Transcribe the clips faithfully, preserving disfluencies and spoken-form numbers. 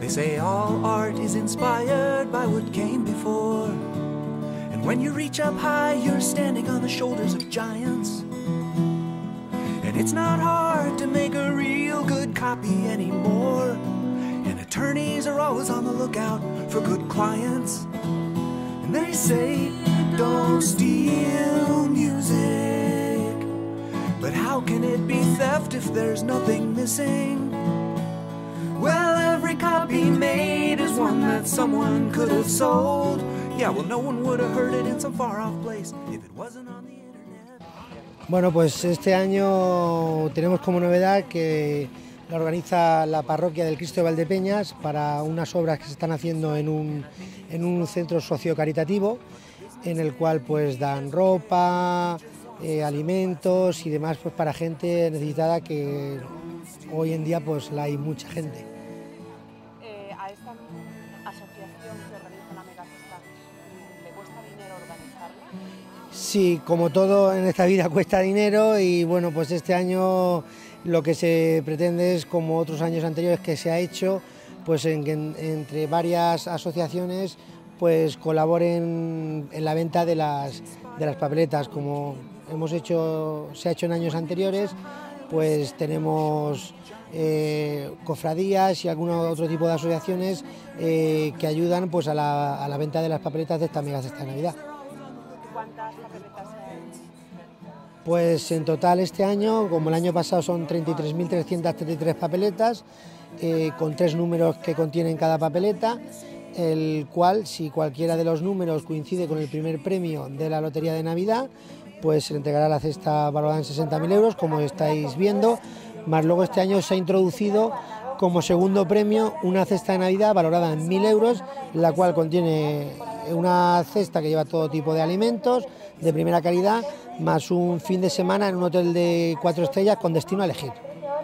They say all art is inspired by what came before. And when you reach up high, you're standing on the shoulders of giants. And it's not hard to make a real good copy anymore. And attorneys are always on the lookout for good clients. And they say, don't steal music. But how can it be theft if there's nothing missing? Well, every copy made is one that someone could have sold. Yeah, well, no one would have heard it in some far-off place if it wasn't on the internet. Bueno, pues este año tenemos como novedad que la organiza la parroquia del Cristo de Valdepeñas para unas obras que se están haciendo en un, en un centro sociocaritativo, en el cual pues dan ropa, eh, alimentos y demás pues para gente necesitada, que hoy en día pues la hay mucha gente. Eh, a esta asociación que organiza la Megacesta, ¿le cuesta dinero organizarla? Sí, como todo en esta vida cuesta dinero, y bueno, pues este año lo que se pretende es, como otros años anteriores que se ha hecho, pues en que en, entre varias asociaciones pues colaboren en la venta de las, de las papeletas, como hemos hecho, se ha hecho en años anteriores. Pues tenemos eh, cofradías y algún otro tipo de asociaciones eh, que ayudan pues a la, a la venta de las papeletas de esta Megacesta de Navidad. ¿Cuántas papeletas se ha hecho? Pues en total este año, como el año pasado, son treinta y tres mil trescientas treinta y tres papeletas, eh, con tres números que contienen cada papeleta, el cual, si cualquiera de los números coincide con el primer premio de la Lotería de Navidad, pues se le entregará la cesta valorada en sesenta mil euros, como estáis viendo, más luego este año se ha introducido como segundo premio una cesta de Navidad valorada en mil euros, la cual contiene una cesta que lleva todo tipo de alimentos de primera calidad, más un fin de semana en un hotel de cuatro estrellas con destino a elegir.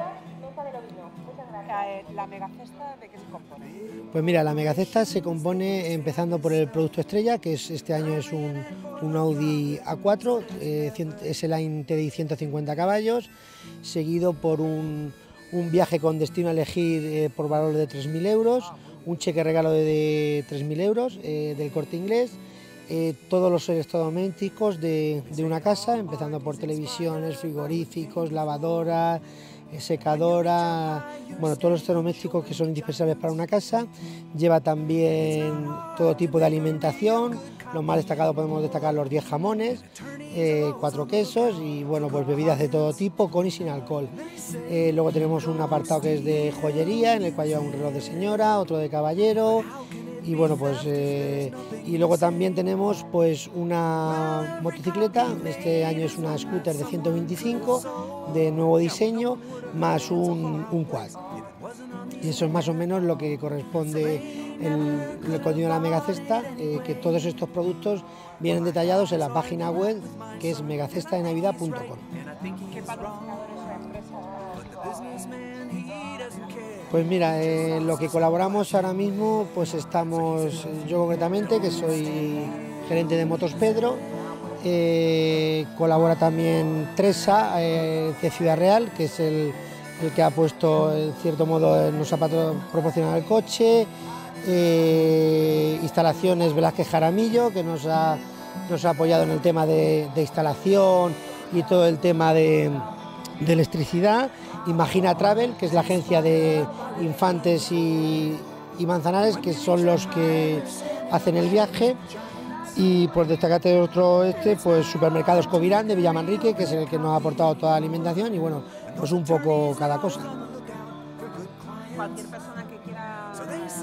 ¿La Megacesta de qué se compone? Pues mira, la Megacesta se compone empezando por el producto estrella, que es, este año es un, un Audi A cuatro, eh, S-Line T D I ciento cincuenta caballos, seguido por un, un viaje con destino a elegir eh, por valor de tres mil euros, un cheque regalo de, de tres mil euros eh, del Corte Inglés, eh, todos los electrodomésticos de, de una casa, empezando por televisiones, frigoríficos, lavadoras, secadora, bueno, todos los electrodomésticos que son indispensables para una casa. Lleva también todo tipo de alimentación, los más destacados podemos destacar los diez jamones, eh, cuatro quesos y bueno, pues bebidas de todo tipo, con y sin alcohol. Eh, luego tenemos un apartado que es de joyería, en el cual lleva un reloj de señora, otro de caballero. Y bueno, pues eh, y luego también tenemos pues una motocicleta, este año es una scooter de ciento veinticinco de nuevo diseño, más un, un quad. Y eso es más o menos lo que corresponde el, el contenido de la Megacesta, eh, que todos estos productos vienen detallados en la página web, que es megacesta de navidad punto com. ¿Qué patrocinadores o empresas? Pues mira, eh, lo que colaboramos ahora mismo, pues estamos, yo concretamente, que soy gerente de Motos Pedro, eh, colabora también Tresa eh, de Ciudad Real, que es el, el que ha puesto, en cierto modo, nos ha proporcionado el coche, eh, instalaciones Velázquez Jaramillo, que nos ha, nos ha apoyado en el tema de, de instalación y todo el tema de, de electricidad. Imagina Travel, que es la agencia de Infantes y, y Manzanares, que son los que hacen el viaje. Y por destacarte otro este, pues Supermercados Covirán de Villamanrique, que es el que nos ha aportado toda la alimentación, y bueno, pues un poco cada cosa. Cualquier persona que quiera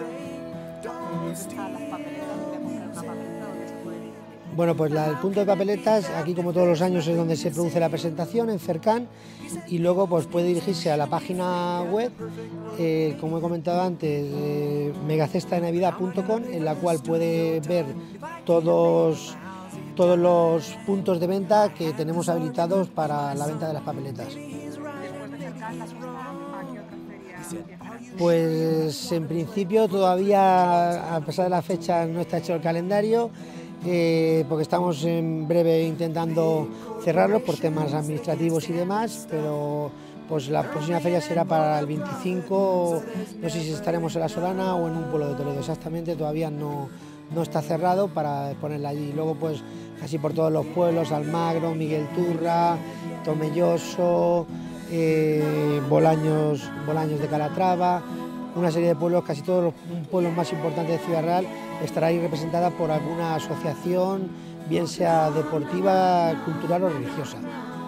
a las papeletas, de comprar una papeleta, ¿dónde se puede ir? Bueno, pues la, el punto de papeletas, aquí como todos los años es donde se produce la presentación, en Cercán, y luego pues puede dirigirse a la página web, eh, como he comentado antes, eh, megacesta de navidad punto com, en la cual puede ver todos, todos los puntos de venta que tenemos habilitados para la venta de las papeletas. Después de Cercán, la Susana, ¿a qué otra feria empieza? Pues en principio todavía, a pesar de la fecha, no está hecho el calendario, eh, porque estamos en breve intentando cerrarlo por temas administrativos y demás, pero pues la próxima feria será para el veinticinco, no sé si estaremos en La Solana o en un pueblo de Toledo, exactamente todavía no, no está cerrado para ponerla allí. Luego pues casi por todos los pueblos, Almagro, Miguel Turra, Tomelloso, eh, Bolaños, Bolaños de Calatrava, una serie de pueblos, casi todos los pueblos más importantes de Ciudad Real estará ahí representada por alguna asociación, bien sea deportiva, cultural o religiosa.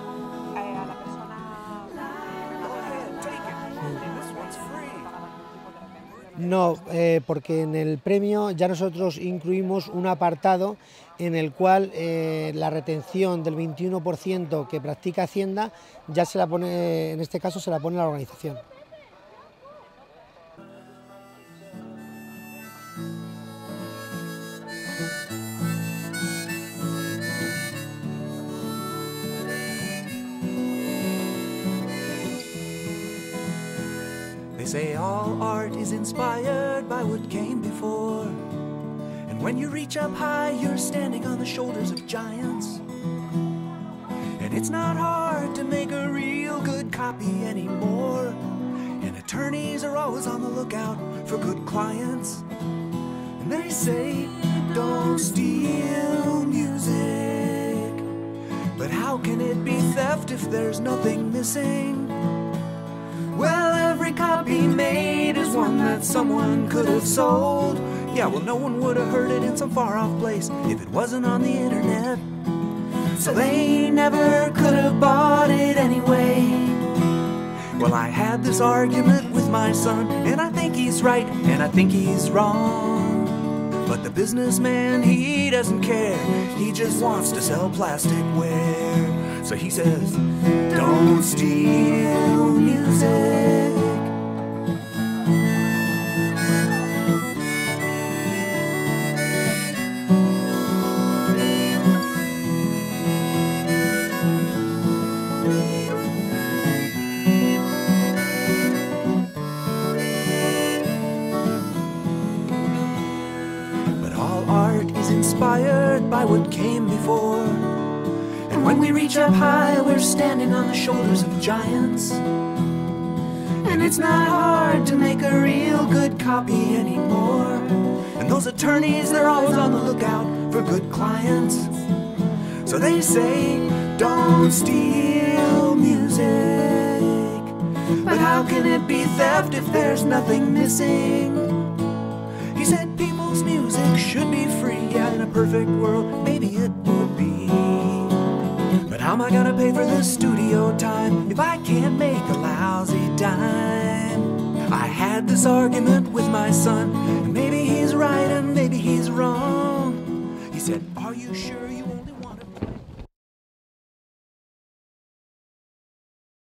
No, eh, porque en el premio ya nosotros incluimos un apartado en el cual eh, la retención del veintiuno por ciento que practica Hacienda ya se la pone, en este caso se la pone la organización. They say all art is inspired by what came before. And when you reach up high, you're standing on the shoulders of giants. And it's not hard to make a real good copy anymore. And attorneys are always on the lookout for good clients. And they say, don't steal music. But how can it be theft if there's nothing missing? Well, every copy made is one that someone could have sold. Yeah, well, no one would have heard it in some far-off place if it wasn't on the internet. So they never could have bought it anyway. Well, I had this argument with my son, and I think he's right, and I think he's wrong. But the businessman, he doesn't care. He just wants to sell plasticware. So he says, don't steal music. But all art is inspired by what came before. And when we reach up high, we're standing on the shoulders of giants. And it's not hard to make a real good copy anymore. And those attorneys, they're always on the lookout for good clients. So they say, don't steal music. But how can it be theft if there's nothing missing? He said people's music should be free. Yeah, in a perfect world, maybe it would be. But how am I gonna pay for the studio time if I can't make a lousy dime? I had this argument with my son, and maybe he's right and maybe he's wrong. He said, are you sure you only